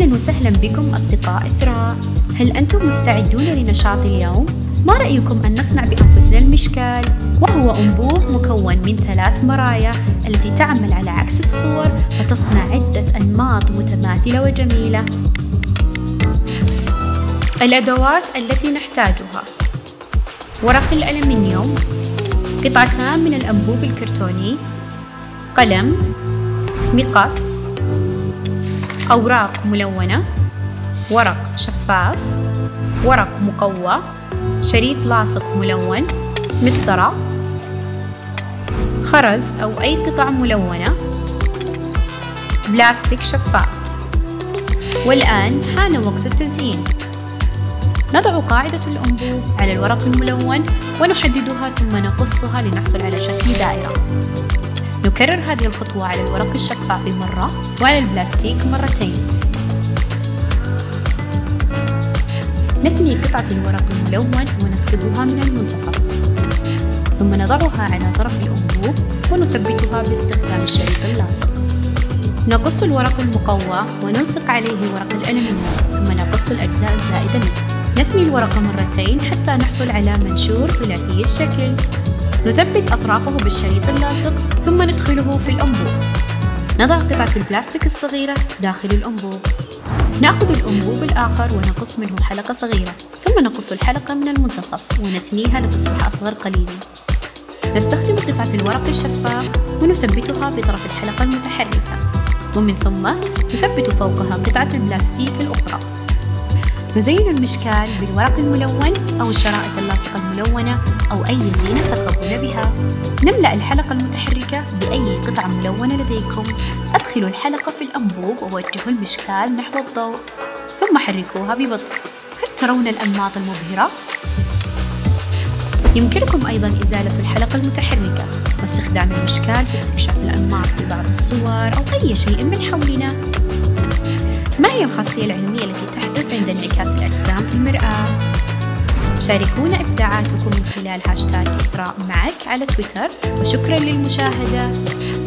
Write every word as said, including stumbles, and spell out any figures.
أهلا وسهلا بكم أصدقاء إثراء. هل أنتم مستعدون لنشاط اليوم؟ ما رأيكم أن نصنع بأنفسنا المشكال؟ وهو أنبوب مكون من ثلاث مرايا التي تعمل على عكس الصور وتصنع عدة أنماط متماثلة وجميلة. الأدوات التي نحتاجها: ورق الألمنيوم، قطعتان من الأنبوب الكرتوني، قلم، مقص، أوراق ملونة، ورق شفاف، ورق مقوى، شريط لاصق ملون، مسطرة، خرز أو أي قطع ملونة، بلاستيك شفاف. والآن حان وقت التزيين. نضع قاعدة الأنبوب على الورق الملون ونحددها ثم نقصها لنحصل على شكل دائرة. نكرر هذه الخطوة على الورق الشفاف مرة وعلى البلاستيك مرتين. نثني قطعة الورق الملون ونفردها من المنتصف، ثم نضعها على طرف الأنبوب ونثبتها باستخدام الشريط اللاصق. نقص الورق المقوى ونلصق عليه ورق الألمنيوم، ثم نقص الأجزاء الزائدة منه. نثني الورق مرتين حتى نحصل على منشور ثلاثي الشكل. نثبت أطرافه بالشريط اللاصق ثم ندخله في الأنبوب. نضع قطعة البلاستيك الصغيرة داخل الأنبوب. نأخذ الأنبوب الآخر ونقص منه حلقة صغيرة، ثم نقص الحلقة من المنتصف ونثنيها لتصبح أصغر قليلا. نستخدم قطعة الورق الشفاف ونثبتها بطرف الحلقة المتحركة، ومن ثم نثبت فوقها قطعة البلاستيك الأخرى. نزين المشكال بالورق الملون أو الشرائط اللاصقة الملونة أو أي زينة ترغبون بها. نملأ الحلقة المتحركة بأي قطعة ملونة لديكم. أدخلوا الحلقة في الأنبوب ووجهوا المشكال نحو الضوء، ثم حركوها ببطء. هل ترون الأنماط المبهرة؟ يمكنكم أيضا إزالة الحلقة المتحركة واستخدام المشكال في استكشاف الأنماط في بعض الصور أو أي شيء من حولنا. ما هي الخاصية العلمية التي تحدث عند انعكاس الأجسام في المرآة؟ شاركونا إبداعاتكم من خلال هاشتاغ إثراء معك على تويتر، وشكرا للمشاهدة.